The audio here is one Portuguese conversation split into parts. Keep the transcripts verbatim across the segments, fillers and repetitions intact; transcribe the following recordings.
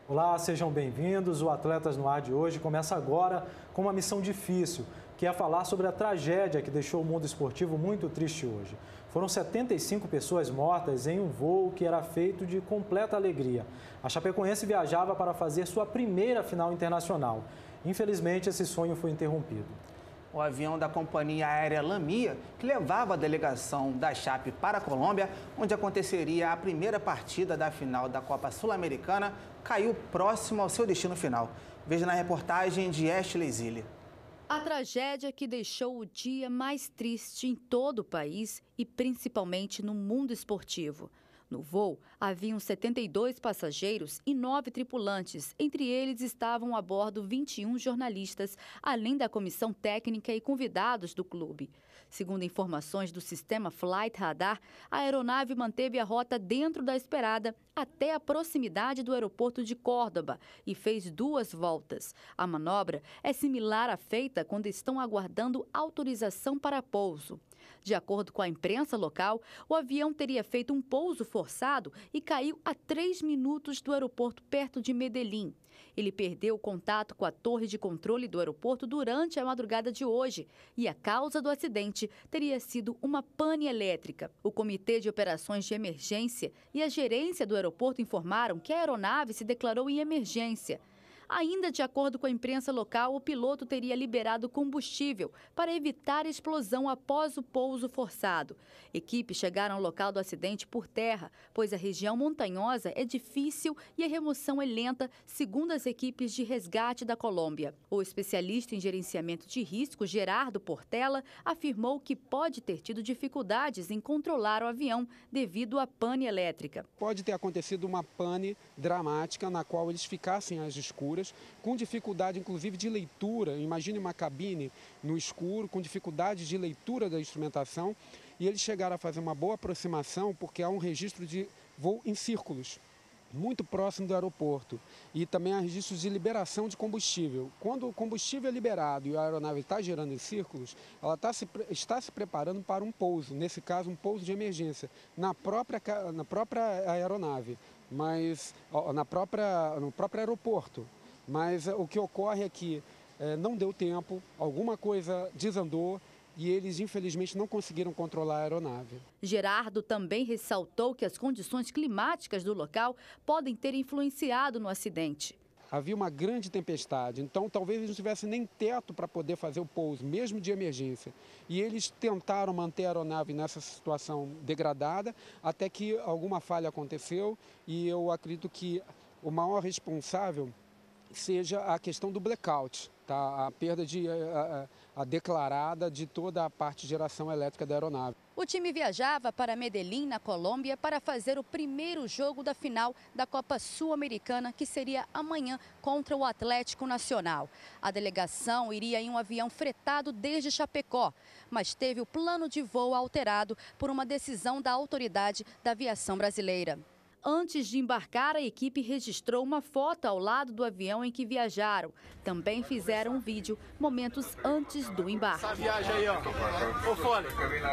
Olá, sejam bem-vindos. O Atletas no Ar de hoje começa agora com uma missão difícil, que é falar sobre a tragédia que deixou o mundo esportivo muito triste hoje. Foram setenta e cinco pessoas mortas em um voo que era feito de completa alegria. A Chapecoense viajava para fazer sua primeira final internacional. Infelizmente, esse sonho foi interrompido. O avião da companhia aérea Lamia, que levava a delegação da Chape para a Colômbia, onde aconteceria a primeira partida da final da Copa Sul-Americana, caiu próximo ao seu destino final. Veja na reportagem de Ashley Zille. A tragédia que deixou o dia mais triste em todo o país e principalmente no mundo esportivo. No voo, haviam setenta e dois passageiros e nove tripulantes. Entre eles estavam a bordo vinte e um jornalistas, além da comissão técnica e convidados do clube. Segundo informações do sistema Flight Radar, a aeronave manteve a rota dentro da esperada até a proximidade do aeroporto de Córdoba e fez duas voltas. A manobra é similar à feita quando estão aguardando autorização para pouso. De acordo com a imprensa local, o avião teria feito um pouso forçado e caiu a três minutos do aeroporto perto de Medellín. Ele perdeu o contato com a torre de controle do aeroporto durante a madrugada de hoje e a causa do acidente teria sido uma pane elétrica. O Comitê de Operações de Emergência e a gerência do aeroporto informaram que a aeronave se declarou em emergência. Ainda de acordo com a imprensa local, o piloto teria liberado combustível para evitar explosão após o pouso forçado. Equipes chegaram ao local do acidente por terra, pois a região montanhosa é difícil e a remoção é lenta, segundo as equipes de resgate da Colômbia. O especialista em gerenciamento de risco, Gerardo Portela, afirmou que pode ter tido dificuldades em controlar o avião devido à pane elétrica. Pode ter acontecido uma pane dramática na qual eles ficassem às escuras, com dificuldade inclusive de leitura. Imagine uma cabine no escuro, com dificuldade de leitura da instrumentação, e eles chegaram a fazer uma boa aproximação porque há um registro de voo em círculos, muito próximo do aeroporto, e também há registros de liberação de combustível. Quando o combustível é liberado e a aeronave está girando em círculos, ela está se, está se preparando para um pouso, nesse caso um pouso de emergência, na própria, na própria aeronave, mas na própria, no próprio aeroporto. Mas o que ocorre é que é, não deu tempo, alguma coisa desandou e eles, infelizmente, não conseguiram controlar a aeronave. Gerardo também ressaltou que as condições climáticas do local podem ter influenciado no acidente. Havia uma grande tempestade, então talvez eles não tivessem nem teto para poder fazer o pouso, mesmo de emergência. E eles tentaram manter a aeronave nessa situação degradada, até que alguma falha aconteceu, e eu acredito que o maior responsável seja a questão do blackout, tá? A perda de, a, a declarada de toda a parte de geração elétrica da aeronave. O time viajava para Medellín, na Colômbia, para fazer o primeiro jogo da final da Copa Sul-Americana, que seria amanhã contra o Atlético Nacional. A delegação iria em um avião fretado desde Chapecó, mas teve o plano de voo alterado por uma decisão da autoridade da aviação brasileira. Antes de embarcar, a equipe registrou uma foto ao lado do avião em que viajaram. Também fizeram um vídeo momentos antes do embarque. Essa viagem aí, ó. Ô, Fone.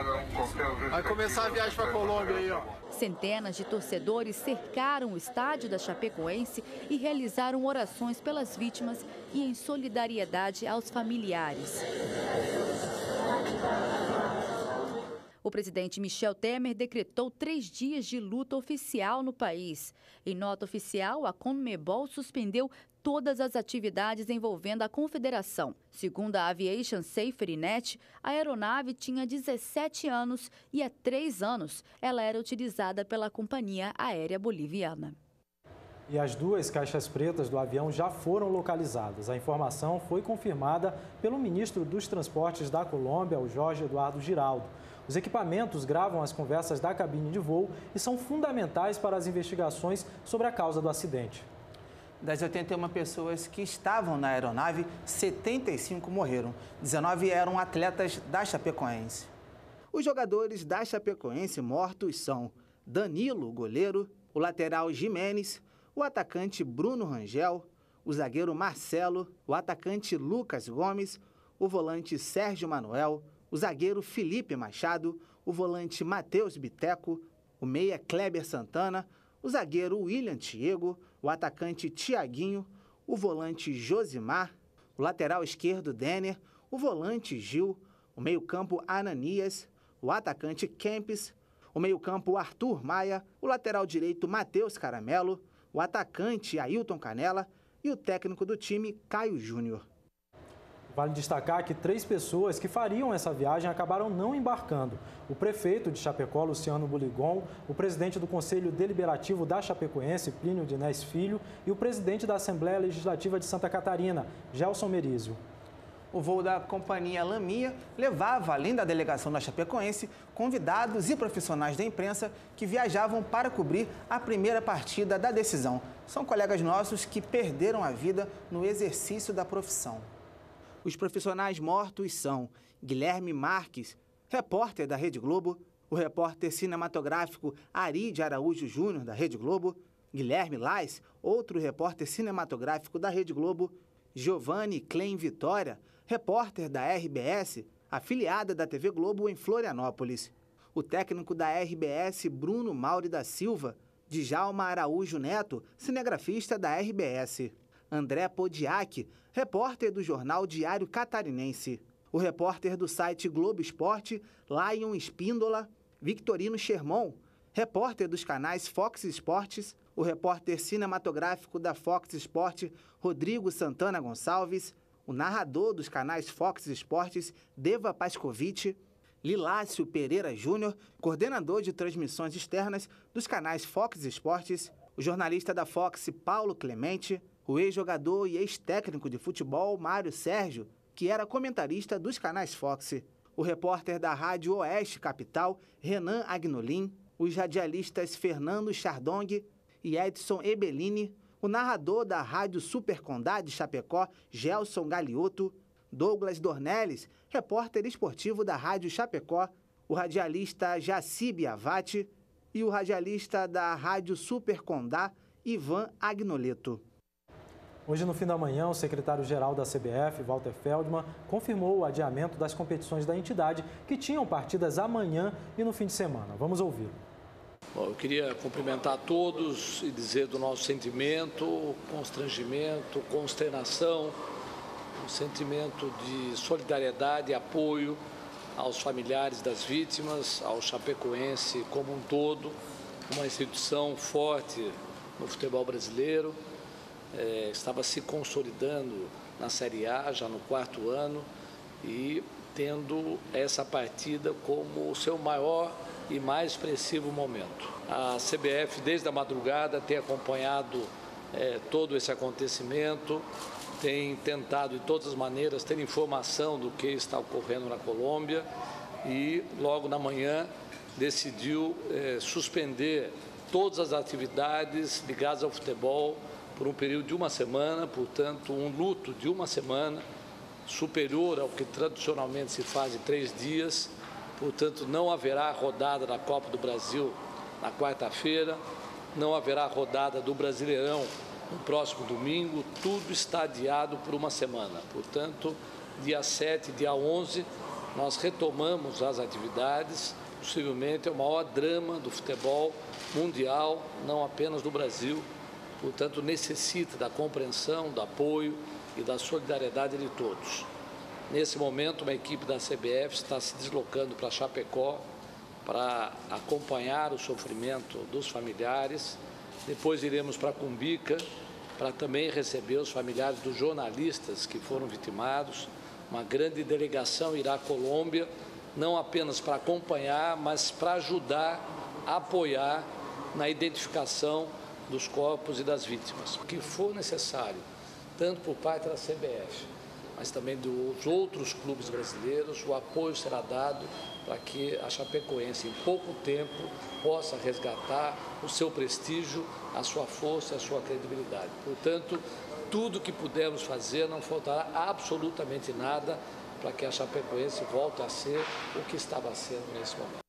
Vai começar a viagem para Colômbia aí, ó. Centenas de torcedores cercaram o estádio da Chapecoense e realizaram orações pelas vítimas e em solidariedade aos familiares. O presidente Michel Temer decretou três dias de luta oficial no país. Em nota oficial, a Conmebol suspendeu todas as atividades envolvendo a confederação. Segundo a Aviation Safety Net, a aeronave tinha dezessete anos e há três anos ela era utilizada pela companhia aérea boliviana. E as duas caixas pretas do avião já foram localizadas. A informação foi confirmada pelo ministro dos Transportes da Colômbia, o Jorge Eduardo Giraldo. Os equipamentos gravam as conversas da cabine de voo e são fundamentais para as investigações sobre a causa do acidente. Das oitenta e uma pessoas que estavam na aeronave, setenta e cinco morreram. dezenove eram atletas da Chapecoense. Os jogadores da Chapecoense mortos são Danilo, goleiro, o lateral Jimenez, o atacante Bruno Rangel, o zagueiro Marcelo, o atacante Lucas Gomes, o volante Sérgio Manuel, o zagueiro Felipe Machado, o volante Matheus Biteco, o meia Kleber Santana, o zagueiro William Thiego, o atacante Tiaguinho, o volante Josimar, o lateral esquerdo Denner, o volante Gil, o meio-campo Ananias, o atacante Kempis, o meio-campo Arthur Maia, o lateral direito Matheus Caramelo, o atacante Ailton Canela e o técnico do time Caio Júnior. Vale destacar que três pessoas que fariam essa viagem acabaram não embarcando. O prefeito de Chapecó, Luciano Buligon, o presidente do Conselho Deliberativo da Chapecoense, Plínio Dinés Filho, e o presidente da Assembleia Legislativa de Santa Catarina, Gelson Merizio. O voo da companhia Lamia levava, além da delegação da Chapecoense, convidados e profissionais da imprensa que viajavam para cobrir a primeira partida da decisão. São colegas nossos que perderam a vida no exercício da profissão. Os profissionais mortos são Guilherme Marques, repórter da Rede Globo, o repórter cinematográfico Ari de Araújo Júnior, da Rede Globo, Guilherme Lais, outro repórter cinematográfico da Rede Globo, Giovanni Klein Vitória, repórter da R B S, afiliada da T V Globo em Florianópolis. O técnico da R B S, Bruno Mauri da Silva, Djalma Araújo Neto, cinegrafista da R B S. André Podiak, repórter do jornal Diário Catarinense. O repórter do site Globo Esporte, Lion Espíndola, Victorino Sherman, repórter dos canais Fox Esportes, o repórter cinematográfico da Fox Sport, Rodrigo Santana Gonçalves, o narrador dos canais Fox Esportes, Deva Pascovitch, Lilácio Pereira Júnior, coordenador de transmissões externas dos canais Fox Esportes, o jornalista da Fox, Paulo Clemente, o ex-jogador e ex-técnico de futebol, Mário Sérgio, que era comentarista dos canais Fox, o repórter da Rádio Oeste Capital, Renan Agnolin, os radialistas Fernando Chardong e Edson Ebelini, o narrador da Rádio Super Condá de Chapecó, Gelson Galiotto, Douglas Dornelles, repórter esportivo da Rádio Chapecó, o radialista Jaci Biavati e o radialista da Rádio Super Condá, Ivan Agnoleto. Hoje, no fim da manhã, o secretário-geral da C B F, Walter Feldman, confirmou o adiamento das competições da entidade, que tinham partidas amanhã e no fim de semana. Vamos ouvi-lo. Bom, eu queria cumprimentar a todos e dizer do nosso sentimento, constrangimento, consternação, um sentimento de solidariedade e apoio aos familiares das vítimas, ao chapecoense como um todo, uma instituição forte no futebol brasileiro. É, estava se consolidando na Série A, já no quarto ano, e tendo essa partida como o seu maior e mais expressivo momento. A C B F, desde a madrugada, tem acompanhado é, todo esse acontecimento, tem tentado, de todas as maneiras, ter informação do que está ocorrendo na Colômbia e, logo na manhã, decidiu é, suspender todas as atividades ligadas ao futebol por um período de uma semana, portanto, um luto de uma semana, superior ao que tradicionalmente se faz em três dias. Portanto, não haverá rodada da Copa do Brasil na quarta-feira, não haverá rodada do Brasileirão no próximo domingo, tudo está adiado por uma semana. Portanto, dia sete, dia onze, nós retomamos as atividades, possivelmente é o maior drama do futebol mundial, não apenas do Brasil. Portanto, necessita da compreensão, do apoio e da solidariedade de todos. Nesse momento, uma equipe da C B F está se deslocando para Chapecó para acompanhar o sofrimento dos familiares. Depois iremos para Cumbica para também receber os familiares dos jornalistas que foram vitimados. Uma grande delegação irá à Colômbia, não apenas para acompanhar, mas para ajudar, apoiar na identificação dos corpos e das vítimas. O que for necessário, tanto por parte da C B F, mas também dos outros clubes brasileiros, o apoio será dado para que a Chapecoense, em pouco tempo, possa resgatar o seu prestígio, a sua força e a sua credibilidade. Portanto, tudo que pudermos fazer, não faltará absolutamente nada para que a Chapecoense volte a ser o que estava sendo nesse momento.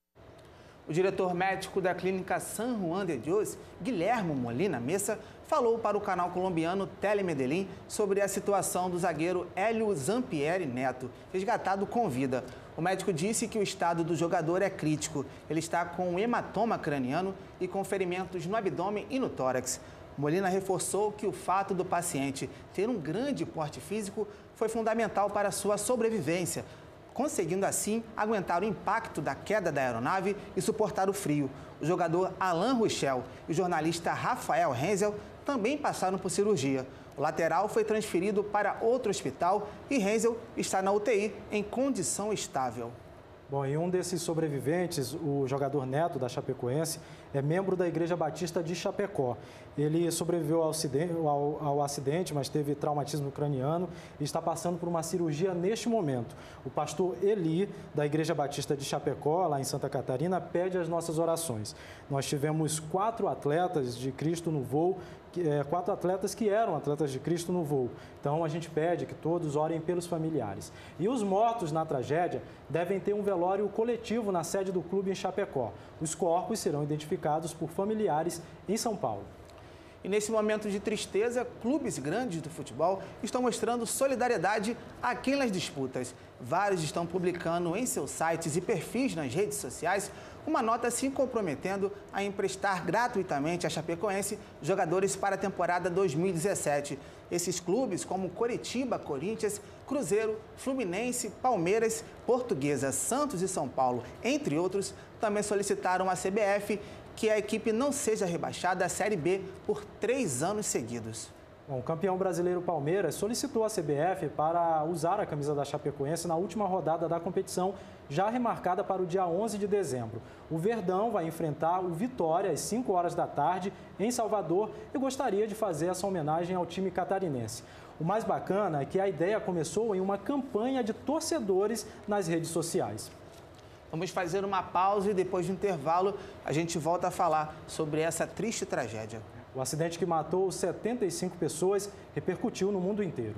O diretor médico da clínica San Juan de Dios, Guilherme Molina Mesa, falou para o canal colombiano Telemedellín sobre a situação do zagueiro Hélio Zampieri Neto, resgatado com vida. O médico disse que o estado do jogador é crítico. Ele está com um hematoma craniano e com ferimentos no abdômen e no tórax. Molina reforçou que o fato do paciente ter um grande porte físico foi fundamental para sua sobrevivência, conseguindo assim aguentar o impacto da queda da aeronave e suportar o frio. O jogador Alain Ruschel e o jornalista Rafael Renzel também passaram por cirurgia. O lateral foi transferido para outro hospital e Renzel está na U T I em condição estável. Bom, e um desses sobreviventes, o jogador Neto da Chapecoense, é membro da Igreja Batista de Chapecó. Ele sobreviveu ao acidente, ao, ao acidente, mas teve traumatismo craniano e está passando por uma cirurgia neste momento. O pastor Eli, da Igreja Batista de Chapecó, lá em Santa Catarina, pede as nossas orações. Nós tivemos quatro atletas de Cristo no voo, é, quatro atletas que eram atletas de Cristo no voo. Então, a gente pede que todos orem pelos familiares. E os mortos na tragédia devem ter um velório coletivo na sede do clube em Chapecó. Os corpos serão identificados por familiares em São Paulo. E nesse momento de tristeza, clubes grandes do futebol estão mostrando solidariedade a quem nas disputas. Vários estão publicando em seus sites e perfis nas redes sociais uma nota se comprometendo a emprestar gratuitamente a Chapecoense jogadores para a temporada dois mil e dezessete. Esses clubes, como Coritiba, Corinthians, Cruzeiro, Fluminense, Palmeiras, Portuguesa, Santos e São Paulo, entre outros, também solicitaram à C B F que a equipe não seja rebaixada à Série B por três anos seguidos. Bom, o campeão brasileiro Palmeiras solicitou à C B F para usar a camisa da Chapecoense na última rodada da competição, já remarcada para o dia onze de dezembro. O Verdão vai enfrentar o Vitória às cinco horas da tarde em Salvador e gostaria de fazer essa homenagem ao time catarinense. O mais bacana é que a ideia começou em uma campanha de torcedores nas redes sociais. Vamos fazer uma pausa e depois do intervalo a gente volta a falar sobre essa triste tragédia. O acidente que matou setenta e cinco pessoas repercutiu no mundo inteiro.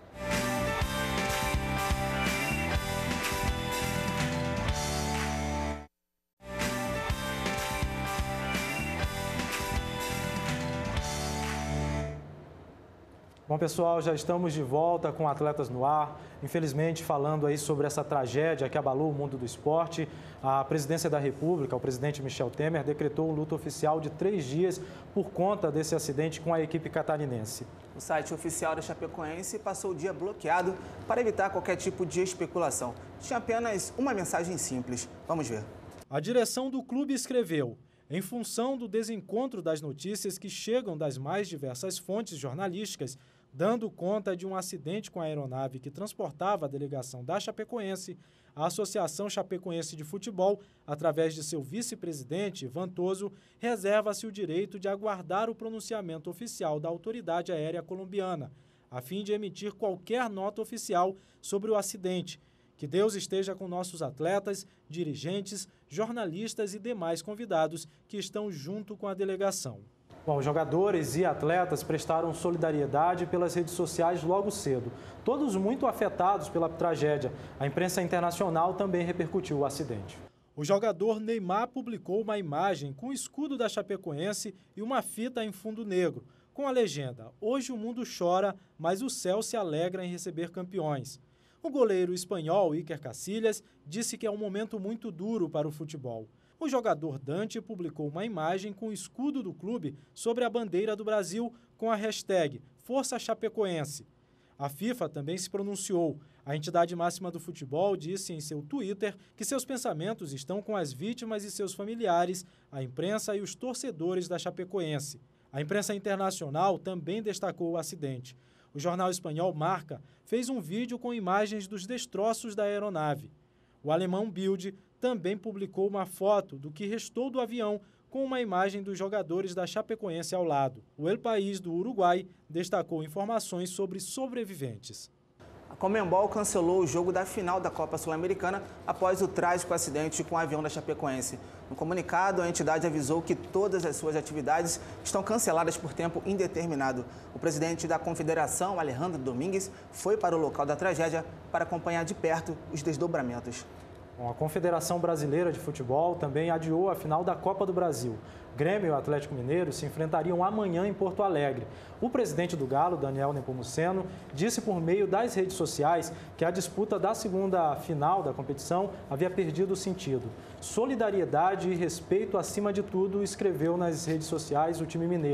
Bom, pessoal, já estamos de volta com Atletas no Ar. Infelizmente, falando aí sobre essa tragédia que abalou o mundo do esporte, a Presidência da República, o presidente Michel Temer, decretou um luto oficial de três dias por conta desse acidente com a equipe catarinense. O site oficial da Chapecoense passou o dia bloqueado para evitar qualquer tipo de especulação. Tinha apenas uma mensagem simples. Vamos ver. A direção do clube escreveu: em função do desencontro das notícias que chegam das mais diversas fontes jornalísticas, dando conta de um acidente com a aeronave que transportava a delegação da Chapecoense, a Associação Chapecoense de Futebol, através de seu vice-presidente, Ivan Toso, reserva-se o direito de aguardar o pronunciamento oficial da autoridade aérea colombiana, a fim de emitir qualquer nota oficial sobre o acidente. Que Deus esteja com nossos atletas, dirigentes, jornalistas e demais convidados que estão junto com a delegação. Bom, jogadores e atletas prestaram solidariedade pelas redes sociais logo cedo. Todos muito afetados pela tragédia. A imprensa internacional também repercutiu o acidente. O jogador Neymar publicou uma imagem com o escudo da Chapecoense e uma fita em fundo negro, com a legenda: hoje o mundo chora, mas o céu se alegra em receber campeões. O goleiro espanhol Iker Casillas disse que é um momento muito duro para o futebol. O jogador Dante publicou uma imagem com o escudo do clube sobre a bandeira do Brasil com a hashtag Força Chapecoense. A FIFA também se pronunciou. A entidade máxima do futebol disse em seu Twitter que seus pensamentos estão com as vítimas e seus familiares, a imprensa e os torcedores da Chapecoense. A imprensa internacional também destacou o acidente. O jornal espanhol Marca fez um vídeo com imagens dos destroços da aeronave. O alemão Bild também publicou uma foto do que restou do avião com uma imagem dos jogadores da Chapecoense ao lado. O El País do Uruguai destacou informações sobre sobreviventes. A Conmebol cancelou o jogo da final da Copa Sul-Americana após o trágico acidente com o avião da Chapecoense. No comunicado, a entidade avisou que todas as suas atividades estão canceladas por tempo indeterminado. O presidente da Confederação, Alejandro Domingues, foi para o local da tragédia para acompanhar de perto os desdobramentos. Bom, a Confederação Brasileira de Futebol também adiou a final da Copa do Brasil. Grêmio e o Atlético Mineiro se enfrentariam amanhã em Porto Alegre. O presidente do Galo, Daniel Nepomuceno, disse por meio das redes sociais que a disputa da segunda final da competição havia perdido o sentido. Solidariedade e respeito acima de tudo, escreveu nas redes sociais o time mineiro.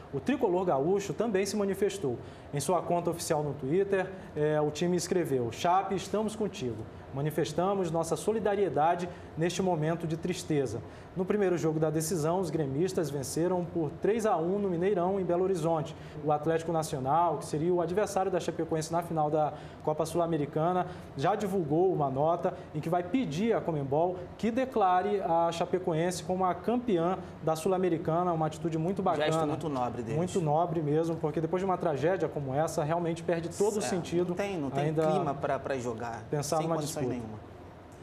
O tricolor gaúcho também se manifestou. Em sua conta oficial no Twitter, é, o time escreveu: Chape, estamos contigo. Manifestamos nossa solidariedade neste momento de tristeza. No primeiro jogo da decisão, os gremistas venceram por três a um no Mineirão, em Belo Horizonte. O Atlético Nacional, que seria o adversário da Chapecoense na final da Copa Sul-Americana, já divulgou uma nota em que vai pedir à Conmebol que declare a Chapecoense como a campeã da Sul-Americana, uma atitude muito bacana. Gesto muito nobre deles. Muito nobre mesmo, porque depois de uma tragédia como essa, realmente perde todo certo. o sentido. Não tem, não tem ainda clima para jogar. Pensar sem numa condições disputa. nenhuma.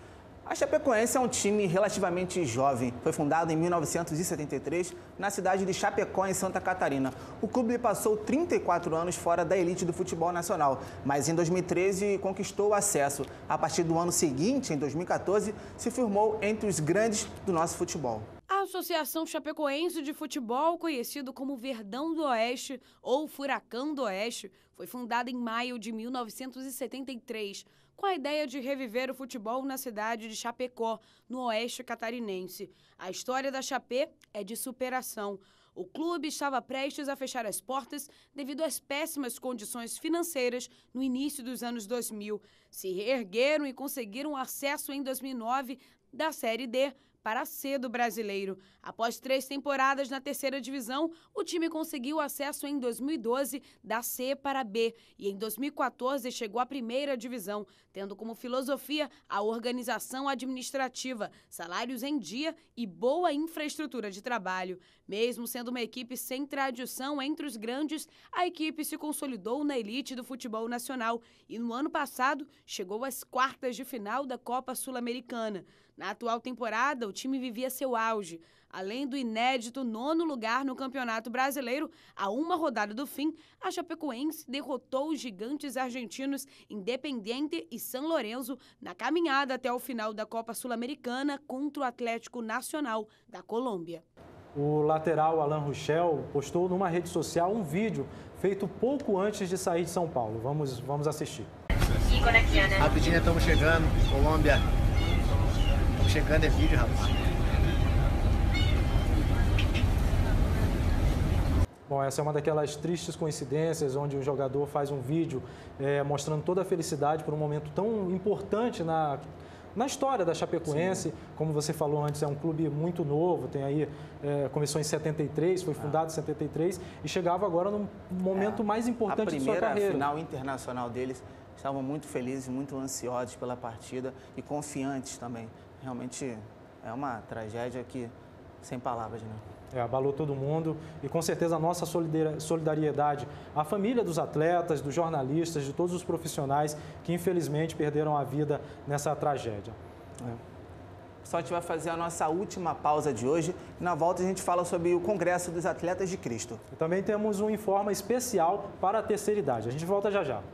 A Chapecoense é um time relativamente jovem. Foi fundado em mil novecentos e setenta e três na cidade de Chapecó, em Santa Catarina. O clube passou trinta e quatro anos fora da elite do futebol nacional, mas em dois mil e treze conquistou o acesso. A partir do ano seguinte, em dois mil e quatorze, se firmou entre os grandes do nosso futebol. A Associação Chapecoense de Futebol, conhecido como Verdão do Oeste ou Furacão do Oeste, foi fundada em maio de mil novecentos e setenta e três, com a ideia de reviver o futebol na cidade de Chapecó, no oeste catarinense. A história da Chapé é de superação. O clube estava prestes a fechar as portas devido às péssimas condições financeiras no início dos anos dois mil. Se reergueram e conseguiram acesso em dois mil e nove da Série D para a C do Brasileiro. Após três temporadas na terceira divisão, o time conseguiu acesso em dois mil e doze da C para a B e em dois mil e quatorze chegou à primeira divisão, tendo como filosofia a organização administrativa, salários em dia e boa infraestrutura de trabalho. Mesmo sendo uma equipe sem tradição entre os grandes, a equipe se consolidou na elite do futebol nacional e no ano passado chegou às quartas de final da Copa Sul-Americana. Na atual temporada, o time vivia seu auge. Além do inédito nono lugar no Campeonato Brasileiro, a uma rodada do fim, a Chapecoense derrotou os gigantes argentinos Independiente e São Lourenço na caminhada até o final da Copa Sul-Americana contra o Atlético Nacional da Colômbia. O lateral Alan Ruschel postou numa rede social um vídeo feito pouco antes de sair de São Paulo. Vamos, vamos assistir. Rapidinho, estamos chegando, Colômbia. Estamos chegando, é vídeo, rapaz. Bom, essa é uma daquelas tristes coincidências onde o jogador faz um vídeo é, mostrando toda a felicidade por um momento tão importante na, na história da Chapecoense. Sim. Como você falou antes, é um clube muito novo, tem aí, é, começou em setenta e três, foi fundado ah. em setenta e três e chegava agora num momento é, mais importante de sua carreira. A primeira final internacional deles, estavam muito felizes, muito ansiosos pela partida e confiantes também. Realmente é uma tragédia que, sem palavras, né? É, abalou todo mundo e com certeza a nossa solidariedade à família dos atletas, dos jornalistas, de todos os profissionais que infelizmente perderam a vida nessa tragédia. É. Só a gente vai fazer a nossa última pausa de hoje e na volta a gente fala sobre o Congresso dos Atletas de Cristo. E também temos um informe especial para a terceira idade. A gente volta já já.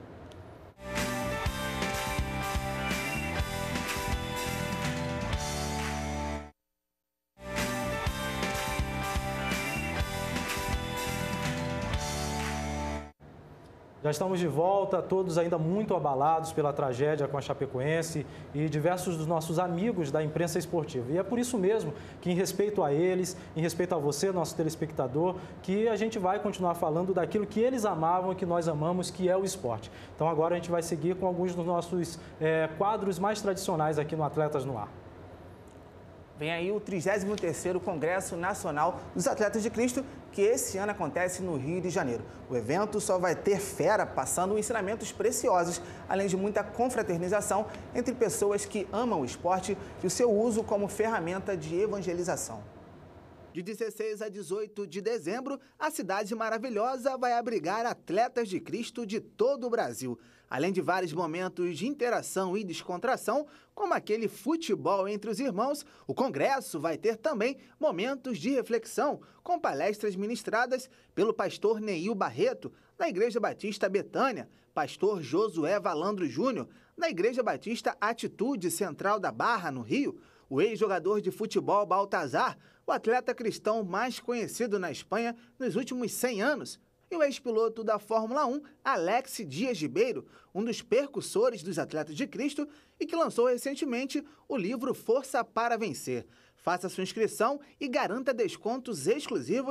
Já estamos de volta, todos ainda muito abalados pela tragédia com a Chapecoense e diversos dos nossos amigos da imprensa esportiva. E é por isso mesmo que, em respeito a eles, em respeito a você, nosso telespectador, que a gente vai continuar falando daquilo que eles amavam e que nós amamos, que é o esporte. Então agora a gente vai seguir com alguns dos nossos é, quadros mais tradicionais aqui no Atletas no Ar. Vem aí o trigésimo terceiro Congresso Nacional dos Atletas de Cristo, que esse ano acontece no Rio de Janeiro. O evento só vai ter fera passando ensinamentos preciosos, além de muita confraternização entre pessoas que amam o esporte e o seu uso como ferramenta de evangelização. De dezesseis a dezoito de dezembro, a cidade maravilhosa vai abrigar atletas de Cristo de todo o Brasil. Além de vários momentos de interação e descontração, como aquele futebol entre os irmãos, o congresso vai ter também momentos de reflexão, com palestras ministradas pelo pastor Neil Barreto, da Igreja Batista Betânia, pastor Josué Valandro Júnior, da Igreja Batista Atitude Central da Barra, no Rio, o ex-jogador de futebol Baltazar, o atleta cristão mais conhecido na Espanha nos últimos cem anos, e o ex-piloto da Fórmula um, Alex Dias Ribeiro, um dos percussores dos Atletas de Cristo e que lançou recentemente o livro Força para Vencer. Faça sua inscrição e garanta descontos exclusivos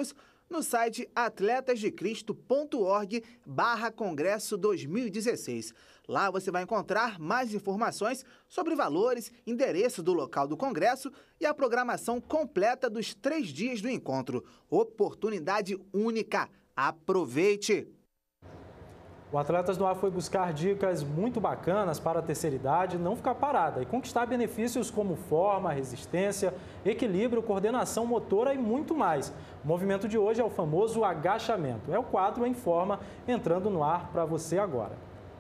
no site atletas de cristo ponto org barra congresso dois mil e dezesseis. Lá você vai encontrar mais informações sobre valores, endereço do local do congresso e a programação completa dos três dias do encontro. Oportunidade única. Aproveite! O Atletas no Ar foi buscar dicas muito bacanas para a terceira idade não ficar parada e conquistar benefícios como forma, resistência, equilíbrio, coordenação motora e muito mais. O movimento de hoje é o famoso agachamento. É o quadro Em Forma entrando no ar para você agora.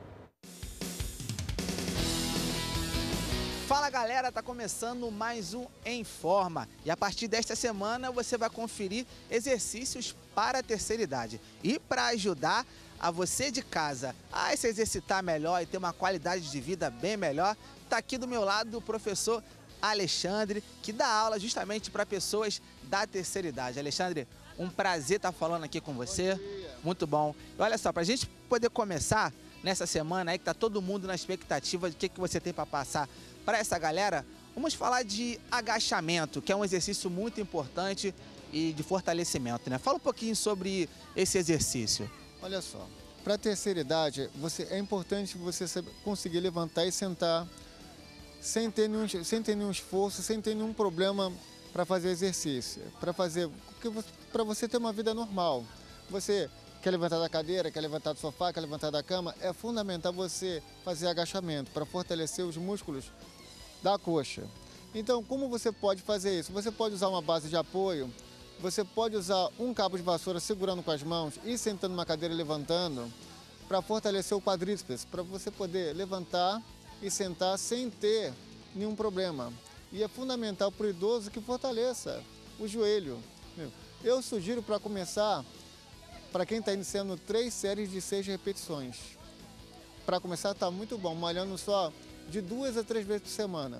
Fala galera, tá começando mais um Em Forma e a partir desta semana você vai conferir exercícios para a terceira idade. E para ajudar a você de casa a se exercitar melhor e ter uma qualidade de vida bem melhor, tá aqui do meu lado o professor Alexandre, que dá aula justamente para pessoas da terceira idade. Alexandre, um prazer estar falando aqui com você. Bom dia. Muito bom. E olha só, para a gente poder começar nessa semana aí que tá todo mundo na expectativa de o que, que você tem para passar para essa galera, vamos falar de agachamento, que é um exercício muito importante e de fortalecimento, né? Fala um pouquinho sobre esse exercício. Olha só, para a terceira idade, você, é importante você conseguir levantar e sentar sem ter nenhum, sem ter nenhum esforço, sem ter nenhum problema para fazer exercício, para fazer, para você ter uma vida normal. Você quer levantar da cadeira, quer levantar do sofá, quer levantar da cama, é fundamental você fazer agachamento para fortalecer os músculos da coxa. Então, como você pode fazer isso? Você pode usar uma base de apoio, você pode usar um cabo de vassoura segurando com as mãos e sentando numa cadeira e levantando para fortalecer o quadríceps, para você poder levantar e sentar sem ter nenhum problema. E é fundamental para o idoso que fortaleça o joelho. Eu sugiro para começar, para quem está iniciando, três séries de seis repetições. Para começar está muito bom, malhando só de duas a três vezes por semana.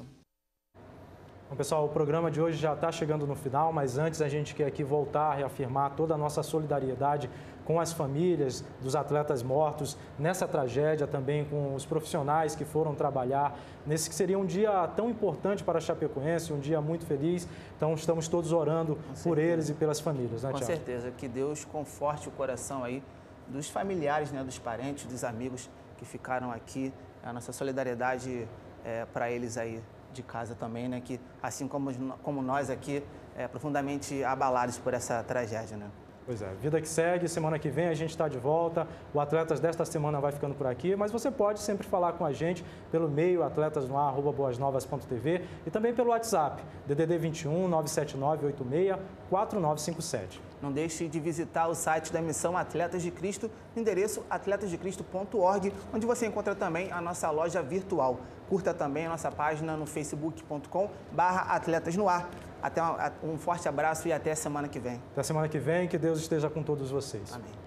Bom, pessoal, o programa de hoje já está chegando no final, mas antes a gente quer aqui voltar a reafirmar toda a nossa solidariedade com as famílias dos atletas mortos, nessa tragédia também com os profissionais que foram trabalhar, nesse que seria um dia tão importante para a Chapecoense, um dia muito feliz. Então estamos todos orando por eles e pelas famílias, né, Com Thiago? certeza, que Deus conforte o coração aí dos familiares, né, dos parentes, dos amigos que ficaram aqui. A nossa solidariedade é, para eles aí de casa também, né? Que assim como, como nós aqui, é, profundamente abalados por essa tragédia, né? Pois é, vida que segue, semana que vem a gente está de volta, o Atletas desta semana vai ficando por aqui, mas você pode sempre falar com a gente pelo e-mail atletas no ar arroba boas novas ponto tv e também pelo WhatsApp, D D D vinte e um, nove sete nove, oito seis, quatro nove cinco sete. Não deixe de visitar o site da Missão Atletas de Cristo, no endereço atletas de cristo ponto org, onde você encontra também a nossa loja virtual. Curta também a nossa página no facebook ponto com barra atletas no ar. Até um forte abraço e até a semana que vem. Até a semana que vem, que Deus esteja com todos vocês. Amém.